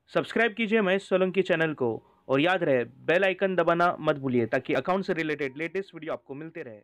Subscribe कीजिए Mahesh Solanki channel को और याद रहे बेल आइकन दबाना मत भूलिए ताकि अकाउंट से रिलेटेड लेटेस्ट वीडियो आपको मिलते रहे।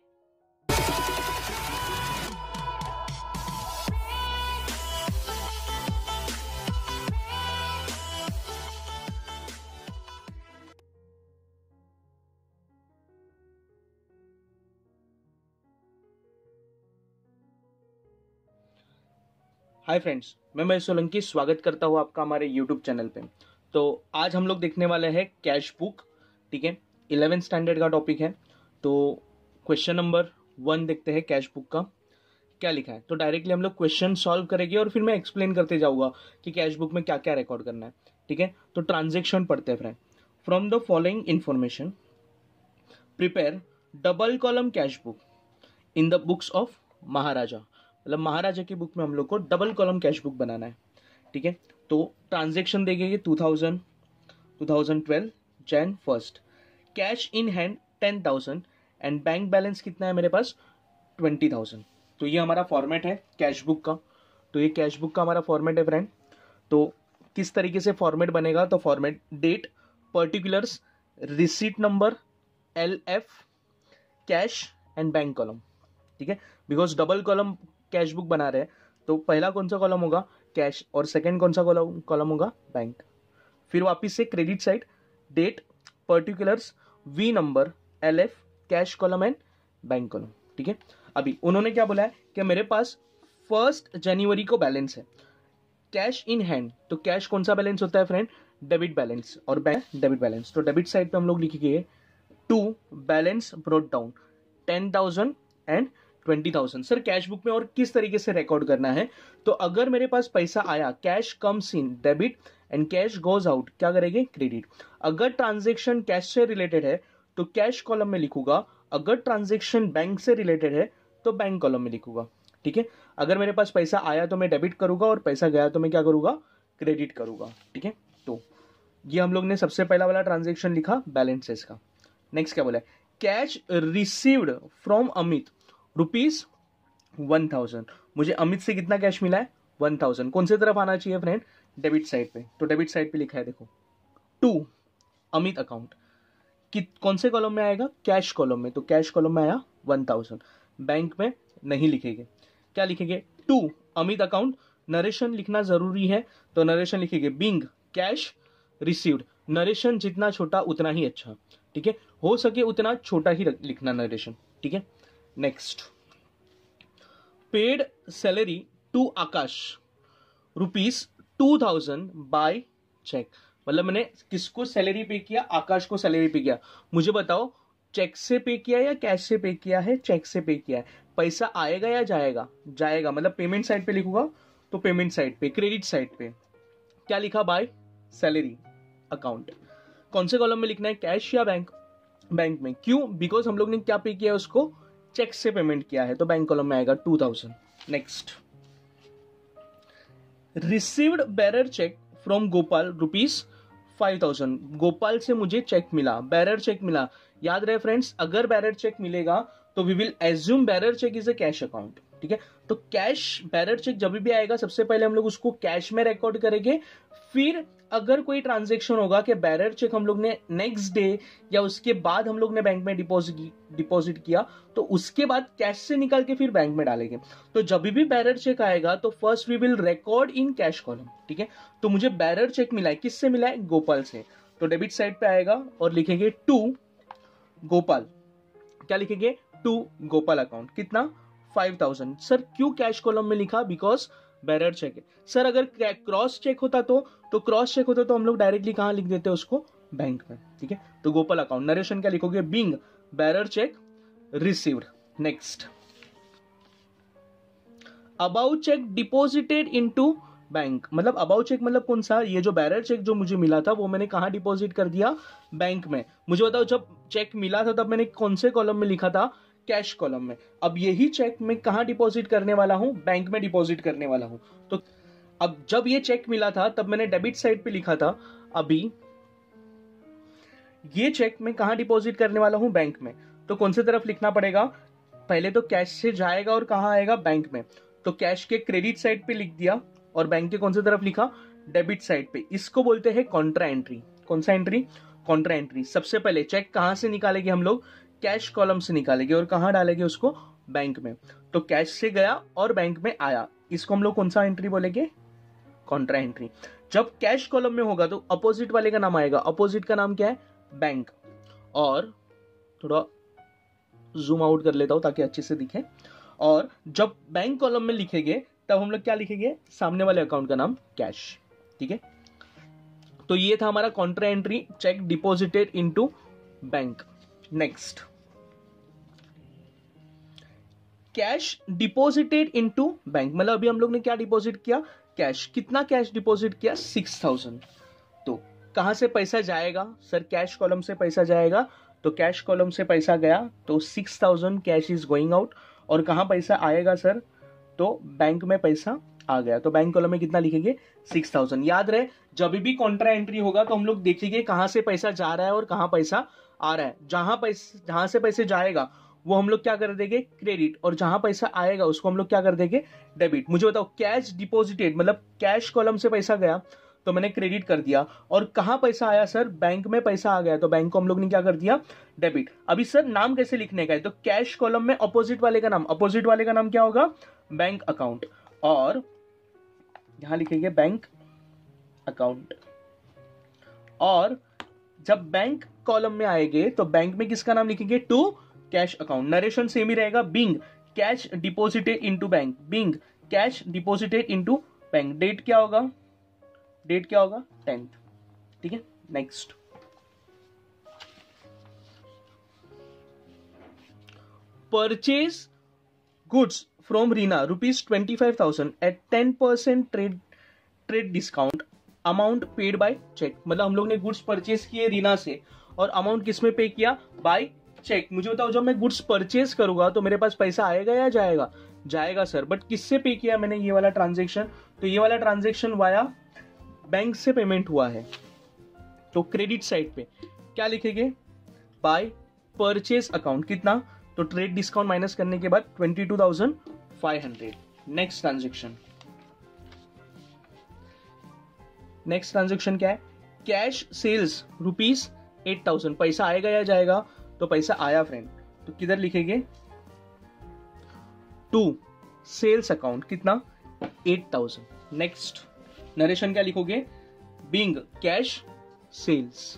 हाय फ्रेंड्स, मैं महेश सोलंकी स्वागत करता हूँ आपका हमारे यूट्यूब चैनल पे। तो आज हम लोग देखने वाले हैं कैश बुक। ठीक है, 11th स्टैंडर्ड का टॉपिक है। तो क्वेश्चन नंबर 1 देखते हैं कैश बुक का क्या लिखा है। तो डायरेक्टली हम लोग क्वेश्चन सॉल्व करेंगे और फिर मैं एक्सप्लेन करते जाऊंगा कि कैश बुक में क्या क्या रिकॉर्ड करना है। ठीक है, तो ट्रांजेक्शन पढ़ते हैं friend. From the following information prepare double column cash book in the books of Maharaja. मतलब महाराजा की बुक में हम लोग को डबल कॉलम कैश बुक बनाना है। ठीक है, तो ट्रांजेक्शन देखेंगे 2012 Jan 1st, cash in hand 10,000 and bank balance कितना है मेरे पास 20,000। तो ये हमारा फॉर्मेट है कैश बुक का। तो ये कैश बुक का हमारा फॉर्मेट है फ्रेंड। तो किस तरीके से फॉर्मेट बनेगा, तो format date, particulars, receipt number, LF, cash and bank column. ठीक है, because double column cash book बना रहे हैं तो पहला कौन सा कॉलम होगा कैश और सेकंड कौन सा कॉलम होगा बैंक। फिर वापिस से credit side, date, particulars, v number, LF, cash column and bank column. ठीक है, अभी उन्होंने क्या बोला है कि मेरे पास 1 जनवरी को बैलेंस है कैश इन हैंड। तो कैश कौन सा बैलेंस होता है फ्रेंड, डेबिट बैलेंस, और बैंक डेबिट बैलेंस। तो डेबिट साइड पे हम लोग लिखेंगे to balance brought down 10,000 and 20,000। Sir cash book में और किस तरीके से रिकॉर्ड करना है, तो अगर मेरे पास पैसा आया cash comes in debit and cash goes out क्या करेंगे क्रेडिट। अगर ट्रांजेक्शन कैश से रिलेटेड है तो कैश कॉलम में लिखूंगा, अगर ट्रांजेक्शन बैंक से रिलेटेड है तो बैंक कॉलम में लिखूंगा। ठीक है, अगर मेरे पास पैसा आया तो मैं डेबिट करूंगा और पैसा गया तो मैं क्या करूंगा क्रेडिट करूंगा। ठीक है, तो ये हम लोग ने सबसे पहला वाला ट्रांजेक्शन लिखा बैलेंसेस का। नेक्स्ट क्या बोला है, कैश रिसीव्ड फ्रॉम अमित ₹1,000। मुझे अमित से कितना कैश मिला है 1,000। कौन से तरफ आना चाहिए फ्रेंड, डेबिट साइड पे। तो डेबिट साइड पे लिखा है देखो टू अमित अकाउंट, कौन से कॉलम में आएगा कैश कॉलम में। तो कैश कॉलम में आया 1,000, बैंक में नहीं लिखेंगे। क्या लिखेंगे टू अमित अकाउंट। नरेशन लिखना जरूरी है तो नरेशन लिखेंगे बिंग कैश रिसीव्ड। नरेशन जितना छोटा उतना ही अच्छा। ठीक है, हो सके उतना छोटा ही लिखना नरेशन। ठीक है, next paid salary to Aakash ₹2,000 by cheque. मतलब मैंने किसको सैलरी पे किया, आकाश को सैलरी पे किया। मुझे बताओ चेक से पे किया या कैश से पे किया है, चेक से पे किया है। पैसा आएगा या जाएगा, जाएगा मतलब पेमेंट साइड पे लिखूंगा तो पेमेंट साइड पे। क्रेडिट साइड पे क्या लिखा बाय सैलरी अकाउंट। कौन से कॉलम में लिखना है कैश या बैंक, बैंक में। क्यों, बिकॉज हम लोग ने क्या पे किया उसको चेक से पेमेंट किया है तो बैंक कॉलम में आएगा 2,000। Next received bearer cheque from Gopal ₹5,000। Gopal से मुझे चेक मिला, बेरर चेक मिला। याद रहे फ्रेंड्स, अगर बेरर चेक मिलेगा तो we will assume bearer cheque is a cash account. ठीक है, तो कैश बेरर चेक जब भी आएगा सबसे पहले हम लोग उसको कैश में रिकॉर्ड करेंगे। फिर अगर कोई ट्रांजेक्शन होगा कि बैरर चेक हम लोग ने नेक्स्ट डे या उसके बाद हम लोग ने बैंक में डिपॉजिट किया तो उसके बाद कैश से निकाल के फिर बैंक में डालेंगे। तो जब भी बैरर चेक आएगा तो first we will record in cash column. ठीक है, तो मुझे बैरर चेक मिला है, किससे मिला है गोपाल से। तो डेबिट साइड पे आएगा और लिखेंगे टू गोपाल। क्या लिखेंगे टू गोपाल अकाउंट, कितना 5,000। सर क्यों कैश कॉलम में लिखा, बिकॉज बैरर चेक है। सर अगर क्रॉस चेक होता तो क्रॉस चेक होता तो हम लोग डायरेक्टली कहां लिख देते उसको बैंक में। ठीक है, तो गोपाल अकाउंट। नरेशन क्या लिखोगे being bearer cheque received. Next about cheque deposited into bank. मतलब अबाउट चेक मतलब कौन सा, ये जो बैरर चेक जो मुझे मिला था वो मैंने कहां डिपॉजिट कर दिया बैंक में। मुझे बताओ जब चेक मिला था तब मैंने कौन से कॉलम में लिखा था कैश कॉलम में। अब यही चेक मैं कहां डिपॉजिट करने वाला हूं, बैंक में डिपॉजिट करने वाला हूं। तो अब जब ये चेक मिला था तब मैंने डेबिट साइड पे लिखा था, अभी ये चेक मैं कहां डिपॉजिट करने वाला हूं बैंक में। तो कौन से तरफ लिखना पड़ेगा, पहले तो कैश से जाएगा और कहां आएगा बैंक में। तो कैश के क्रेडिट साइड पे लिख दिया और बैंक के कौन से तरफ लिखा डेबिट साइड पे, इसको बोलते हैं कॉन्ट्रा एंट्री। कौन सा एंट्री? Contra entry. सबसे पहले चेक कहां से निकालेंगे हम लोग? कैश कॉलम से निकालेंगे और कहां डालेंगे उसको? बैंक में। तो कैश से गया और बैंक में आया, इसको हम लोग कौन सा एंट्री बोलेंगे? Contra entry. जब कैश कॉलम में होगा तो अपोजिट वाले का नाम आएगा, अपोजिट का नाम क्या है? बैंक। और थोड़ा जूम आउट कर लेता हूं ताकि अच्छे से दिखे। और जब बैंक कॉलम में लिखेंगे तब हम लोग क्या लिखेंगे? सामने वाले अकाउंट का नाम कैश। ठीक है, तो ये था हमारा contra entry, cheque deposited into bank. Next, cash deposited into bank, मतलब अभी हम लोग ने क्या डिपॉजिट किया? कैश। कितना कैश डिपॉजिट किया? 6000। तो कहां से पैसा जाएगा सर? कैश कॉलम से पैसा जाएगा, तो कैश कॉलम से पैसा गया तो 6000 कैश इज गोइंग आउट। और कहां पैसा आएगा सर? तो बैंक में पैसा आ गया, तो बैंक कॉलम में कितना लिखेंगे? 6000। याद रहे, जब भी कॉन्ट्रा एंट्री होगा तो हम लोग देखेंगे कहां से पैसा जा रहा है और कहां पैसा आ रहा है। जहां से पैसे जाएगा वो हम लोग क्या कर देंगे? क्रेडिट। और जहां पैसा आएगा उसको हम लोग क्या कर देंगे? डेबिट। मुझे बताओ, कैश डिपॉजिटेड मतलब कैश कॉलम से पैसा गया तो मैंने क्रेडिट कर दिया, और कहां पैसा आया सर? बैंक में पैसा आ गया, तो बैंक को हम लोग ने क्या कर दिया? डेबिट। अभी सर नाम कैसे लिखने का है? तो कैश कॉलम में अपोजिट वाले का नाम, अपोजिट वाले का नाम क्या होगा? Bank account. और यहां लिखेंगे बैंक अकाउंट। और जब बैंक कॉलम में आएंगे तो बैंक में किसका नाम लिखेंगे? To cash account. Narration same ही रहेगा, being cash deposited into bank, being cash deposited into bank. Date क्या होगा? डेट क्या होगा? 10th। ठीक है, next, purchase goods from Reena ₹25,000 at 10% trade discount, amount paid by cheque. मतलब हम लोग ने गुड्स परचेज किए रीना से और अमाउंट किस में पे किया? By cheque. मुझे बताओ, जब मैं गुड्स परचेज करूंगा तो मेरे पास पैसा आएगा या जाएगा? जाएगा सर, बट किससे पे किया मैंने ये वाला ट्रांजेक्शन? तो ये वाला ट्रांजेक्शन वाया बैंक से पेमेंट हुआ है, तो क्रेडिट साइड पे क्या लिखेंगे? By purchase account. कितना? तो ट्रेड डिस्काउंट माइनस करने के बाद 22,500। नेक्स्ट ट्रांजेक्शन, नेक्स्ट ट्रांजेक्शन क्या है? Cash sales ₹8,000। पैसा आएगा या जाएगा? तो पैसा आया फ्रेंड, तो किधर लिखेंगे? To sales account. कितना? 8,000। नेक्स्ट, नरेशन क्या लिखोगे? Being cash sales.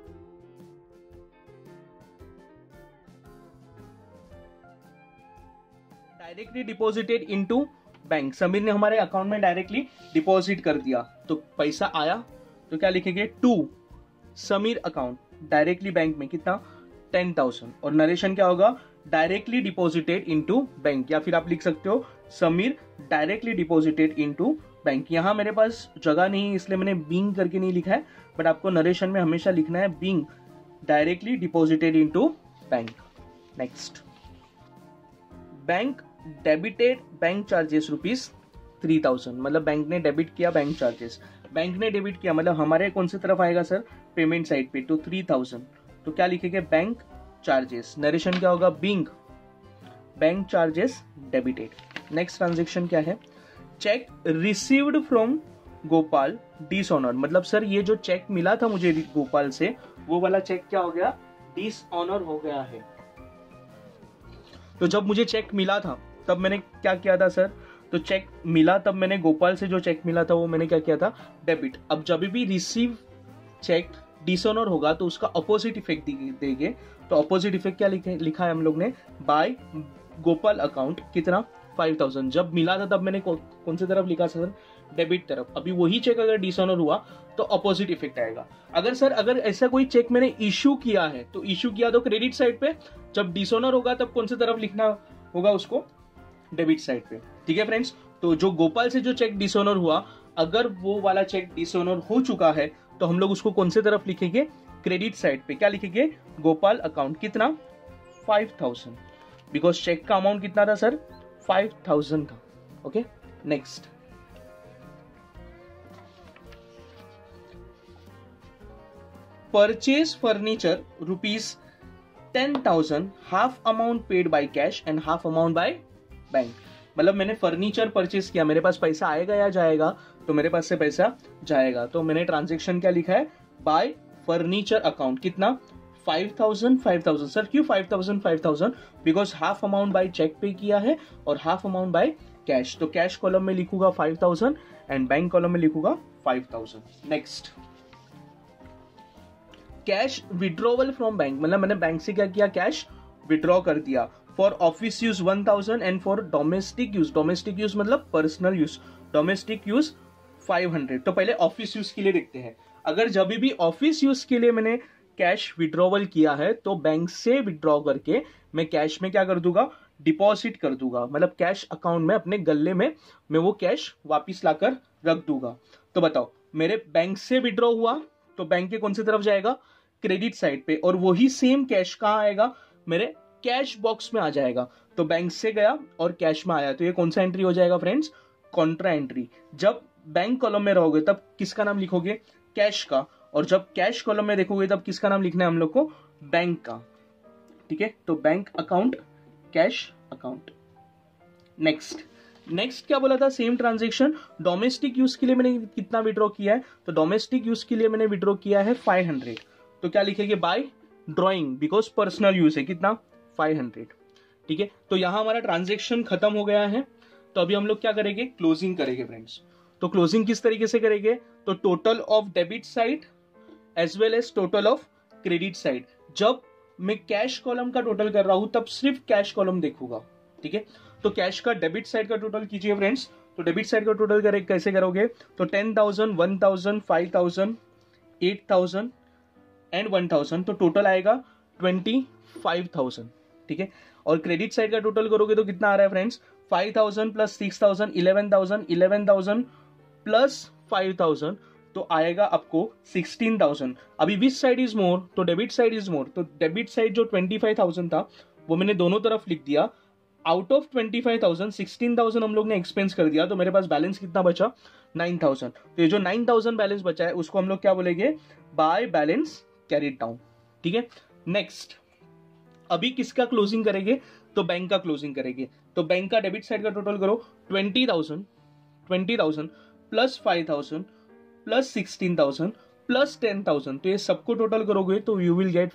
Directly deposited into bank. Sameer ने हमारे अकाउंट में डायरेक्टली डिपॉजिट कर दिया, तो पैसा आया, तो क्या लिखेंगे? To Sameer account directly bank में। कितना? 10,000। और नरेशन क्या होगा? डायरेक्टली डिपॉजिटेड इनटू बैंक, या फिर आप लिख सकते हो Sameer directly deposited into bank. यहां मेरे पास जगह नहीं इसलिए मैंने बीइंग करके नहीं लिखा है, बट आपको नरेशन में हमेशा लिखना है being directly deposited into bank. Next, bank debited bank charges ₹3,000। मतलब बैंक ने डेबिट किया बैंक चार्जेस। बैंक ने डेबिट किया मतलब हमारे कौन सी तरफ आएगा सर? पेमेंट साइड पे, तो 3,000। तो क्या लिखेंगे? Bank charges. नरेशन क्या होगा? Being bank charges debited. Next transaction क्या है? Cheque received from Gopal dishonour. मतलब सर ये जो चेक मिला था मुझे गोपाल से, वो वाला चेक क्या हो गया? डिसऑनर हो गया है। तो जब मुझे चेक मिला था तब मैंने क्या किया था सर? तो चेक मिला तब मैंने गोपाल से जो चेक मिला था वो मैंने क्या किया था? डेबिट। अब जब भी रिसीव चेक डिसऑनर होगा तो उसका अपोजिट इफेक्ट देंगे। तो अपोजिट इफेक्ट क्या लिखा है हम लोग ने? By Gopal account. कितना? 5,000। जब मिला था तब मैंने कौन सी तरफ लिखा सर? डेबिट तरफ। अभी वही चेक अगर डिसऑनर हुआ तो अपोजिट इफेक्ट आएगा। अगर ऐसा कोई चेक मैंने इश्यू किया है तो इश्यू किया तो क्रेडिट साइड पे, जब डिसऑनर होगा तब कौन सी तरफ लिखना होगा उसको? डेबिट साइड पे। ठीक है फ्रेंड्स, तो जो गोपाल से जो चेक डिसऑनर हुआ, अगर वो वाला चेक डिसऑनर हो चुका है तो हम लोग उसको कौन से तरफ लिखेंगे? क्रेडिट साइड पे। क्या लिखेंगे? गोपाल अकाउंट। कितना? 5,000, बिकॉज चेक का अमाउंट कितना था सर? 5,000 था। Okay, next, purchase furniture ₹10,000, half amount paid by cash and half amount by bank. मतलब मैंने फर्नीचर परचेज किया, मेरे पास पैसा आएगा या जाएगा? तो मेरे पास से पैसा जाएगा। तो मैंने ट्रांजेक्शन क्या लिखा है, बाय फर्नीचर अकाउंट, कितना 5000 सर क्यों 5000 because half amount by cheque पे किया है और हाफ अमाउंट बाय कैश। तो कैश कॉलम में लिखूंगा 5000 एंड बैंक कॉलम में लिखूंगा 5000। Next, cash withdrawal from bank, मतलब मैंने बैंक से क्या किया, कैश विड्रॉ कर दिया। For office use 1000 and for domestic use मतलब पर्सनल यूज, डोमेस्टिक यूज 500। तो पहले ऑफिस यूज के लिए देखते हैं। अगर जब भी ऑफिस यूज के लिए मैंने कैश विड्रॉवल किया है तो बैंक से विड्रॉ करके मैं कैश में क्या कर दूंगा, डिपॉजिट कर दूंगा, मतलब कैश अकाउंट में अपने गले में मैं वो कैश वापिस लाकर रख दूंगा। तो बताओ, मेरे बैंक से विड्रॉ हुआ तो बैंक के कौन सी तरफ जाएगा, क्रेडिट साइड पे, और वही सेम कैश कहाँ आएगा, मेरे कैश बॉक्स में आ जाएगा। तो बैंक से गया और कैश में आया, तो ये कौन सा एंट्री हो जाएगा फ्रेंड्स, कॉन्ट्रा एंट्री। जब बैंक कॉलम में रहोगे तब किसका नाम लिखोगे, कैश का, और जब कैश कॉलम में देखोगे तब किसका नाम लिखना है हम लोग को, बैंक का। ठीक है, तो bank account, cash account. Next क्या बोला था, सेम ट्रांजेक्शन डोमेस्टिक यूज के लिए मैंने कितना विड्रॉ किया है, तो डोमेस्टिक यूज के लिए मैंने विड्रॉ किया है 500। तो क्या लिखेंगे, by drawing, because personal use है, कितना 500। ठीक है, तो यहां हमारा ट्रांजेक्शन खत्म हो गया है। तो अभी हम लोग क्या करेंगे, क्लोजिंग करेंगे फ्रेंड्स। तो क्लोजिंग किस तरीके से करेंगे, तो total of debit side as well as total of credit side. जब मैं कैश कॉलम का टोटल कर रहा हूं तब सिर्फ कैश कॉलम देखूंगा। ठीक है, तो कैश का डेबिट साइड का टोटल कीजिए फ्रेंड्स। तो डेबिट साइड का टोटल कैसे करोगे, तो 10,000, 1,000, 5,000, 8,000 एंड 1,000, तो टोटल आएगा 25,000। ठीक है, और क्रेडिट साइड का टोटल करोगे तो कितना आ रहा है फ्रेंड्स, 5,000 प्लस 6,000 11,000, 11,000 प्लस 5,000, तो आएगा आपको 16,000। अभी विच साइड इज मोर, तो डेबिट साइड इज मोर। तो डेबिट साइड जो 25,000 था वो मैंने दोनों तरफ लिख दिया। आउट ऑफ 25,000 16,000 हम लोग ने एक्सपेंस कर दिया, तो मेरे पास बैलेंस कितना बचा, 9,000। तो ये जो 9,000 बैलेंस बचा है उसको हम लोग क्या बोलेंगे, बाय बैलेंस कैरिड डाउन। ठीक है, नेक्स्ट अभी किसका क्लोजिंग करेंगे, तो बैंक का क्लोजिंग करेंगे। तो बैंक का डेबिट साइड का टोटल करो, 20,000 प्लस 5,000 प्लस 16,000 प्लस 10,000, तो ये सबको टोटल करोगे तो you will get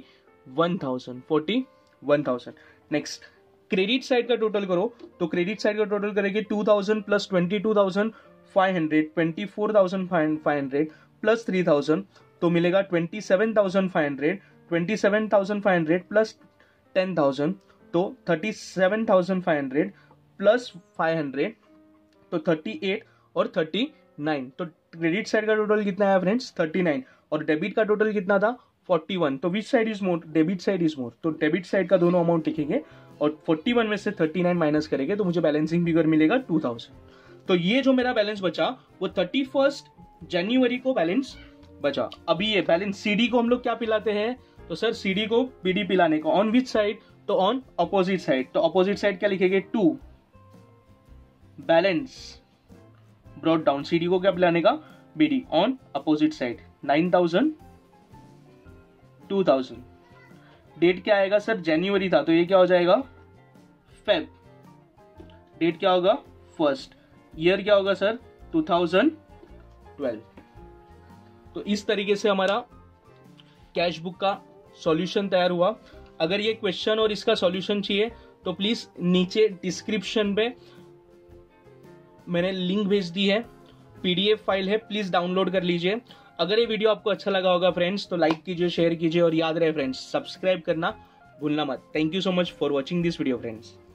41,000। Next credit side का टोटल करो, तो क्रेडिट साइड का टोटल करेंगे 2,000 प्लस 22,500, 24,500 प्लस 3,000, तो मिलेगा 27,500, 27,500 प्लस 10,000, तो 37,500 प्लस 500, तो 38 और 39। तो क्रेडिट साइड का टोटल कितना है फ्रेंड्स, 39, और डेबिट का टोटल कितना था, 41। तो which side is more, debit side is more. तो डेबिट साइड का दोनों अमाउंट लिखेंगे और 41 में से 39 माइनस करेंगे तो मुझे बैलेंसिंग फिगर मिलेगा 2,000। तो ये जो मेरा बैलेंस बचा वो 31 जनवरी को बैलेंस बचा। अभी ये बैलेंस सीडी को हम लोग क्या पिलाते हैं, तो सर सीडी को बीडी पिलाने को ऑन विच साइड, तो ऑन अपोजिट साइड। तो अपोजिट साइड क्या लिखेंगे, 2 बैलेंस ब्रॉट डाउन, सीडी को क्या पिलाने का, b d on opposite side. 9,000 2,000, date क्या आएगा सर, जनवरी था तो ये क्या हो जाएगा, फेब। डेट क्या होगा, 1st, ईयर क्या होगा सर, 2012। तो इस तरीके से हमारा कैश बुक का सॉल्यूशन तैयार हुआ। अगर ये क्वेश्चन और इसका सॉल्यूशन चाहिए तो प्लीज नीचे डिस्क्रिप्शन पे मैंने लिंक भेज दी है, पीडीएफ फाइल है, प्लीज डाउनलोड कर लीजिए। अगर ये वीडियो आपको अच्छा लगा होगा फ्रेंड्स तो लाइक कीजिए, शेयर कीजिए, और याद रहे फ्रेंड्स सब्सक्राइब करना भूलना मत। Thank you so much for watching this video friends.